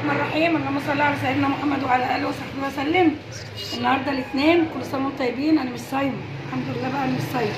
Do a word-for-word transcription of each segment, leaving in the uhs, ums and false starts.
الرحمن الرحيم. اللهم صل على سيدنا محمد وعلى اله وصحبه وسلم. النهارده الاثنين، كل سنه وانتم طيبين. انا مش صايمه الحمد لله بقى، انا مش صايمه.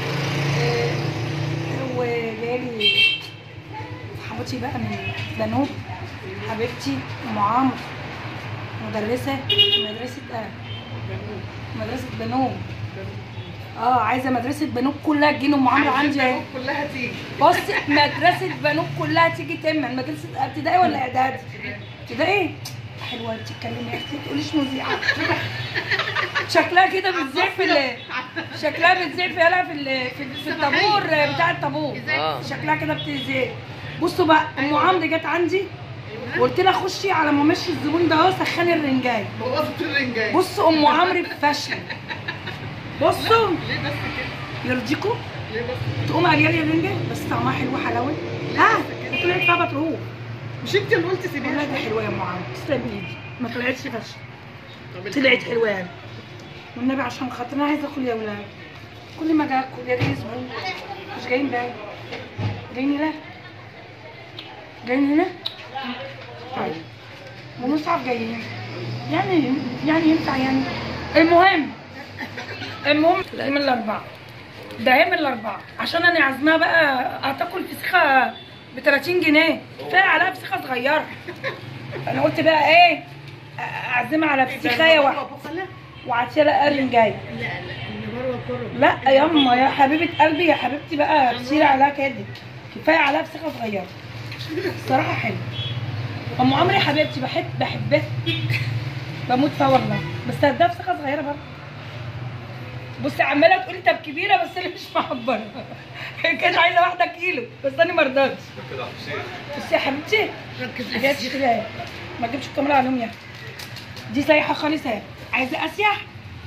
وجايلي صاحبتي بقى من بنوب، حبيبتي ام عمرو، مدرسه في مدرسه اه مدرسه بنوب. اه عايزه مدرسه بنوب كلها تجي. ام عمرو عندي اهي كلها تيجي. بص، مدرسه بنوب كلها تيجي تمن. مدرسه ابتدائي ولا اعدادي؟ ابتدائي. حلوه بتتكلمي يا اختي، ما تقوليش مذيعه. شكلها كده بتذيع في ال شكلها بتذيع في يلا في ال في الطابور بتاع الطابور. شكلها كده بتذيع. بصوا بقى، ام عمرو جت عندي وقلت لها خشي على ما امشي الزبون ده اهو، سخني الرنجايه. بوظت الرنجايه. بصوا ام عمرو فاشله. بصوا ليه بس كده؟ يرضيكوا؟ ليه بس؟ تقوم قاليه لي الرنجه بس طعمها حلو حلاوه. ها طلعت فيها بتروح. مش انت اللي قلتي سيبيها؟ والله دي حلوه يا ام عمرو، تسلم ايدي، ما طلعتش فاشله، طلعت حلوه يعني. والنبي عشان خاطر انا عايزه اكل يا ولاد. كل ما اجي اكل يا جاي زبون. مش جايين بقى؟ جايين هنا؟ جايين هنا؟ طيب ومصعب جايين يعني يعني ينفع يعني. المهم المهم ده من الاربعه، ده من الاربعه عشان انا عازماها بقى هتاكل فسيخه ب تلاتين جنيه، كفايه عليها فسيخه صغيره. انا قلت بقى ايه، اعزمها على فسيخايه واحده وعسيره رنجايه. لا لا اللي بره كله. لا ياما يا حبيبه قلبي يا حبيبتي بقى، كتير عليها كده، كفايه عليها فسيخه صغيره. الصراحه حلوه. ام عمرو يا حبيبتي بحب بحبها، بموت فيها والله، بس هديها فسيخه صغيره برضه. بصي عماله تقولي طب كبيره، بس انا مش محبره. كانت عايزه واحده كيلو بس انا ما رضيتش. بصي يا حبيبتي ما جاتش كده، ما تجيبش الكاميرا عليهم يا دي سايحه خالص اهي. عايزه اسيح؟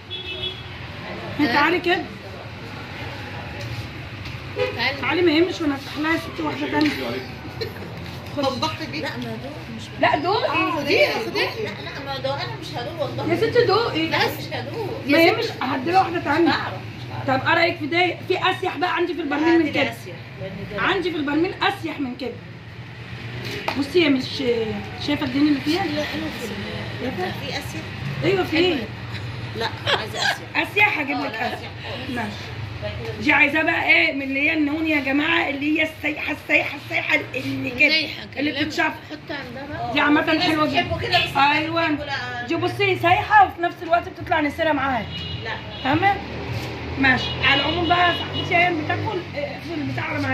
تعالي كده تعالي، ما يهمش وانا افتح لها يا ستي واحده ثانيه. وضحت دي؟ لا ما دوق مش لا دوقي. خدي خدي. لا لا ما دوق، انا مش هدوق والله يا ستي دوقي. لا مش هدوق ما يهمش، هدي لها واحده ثانيه. بعرف. طب ايه رايك في ده؟ في اسيح بقى عندي في البرميل من كده، عندي في البرميل اسيح من كده. بصي هي مش شايفه الدنيا اللي فيها؟ لا انا في في اسيا. ايوه في. لا عايزه اسيا. اسيح هجيب لك اسيح. ماشي. دي عايزاه بقى ايه من اللي هي النون يا جماعه، اللي هي السايحه السايحه السايحه اللي كده اللي بتتشاف. حط عندها بقى. دي عامه حلوه جدا. ايوه دي بصي سايحه وفي نفس الوقت بتطلع نسيره معاها. لا تمام ماشي. على العموم بقى صاحبتي ايام بتاكل في البتاع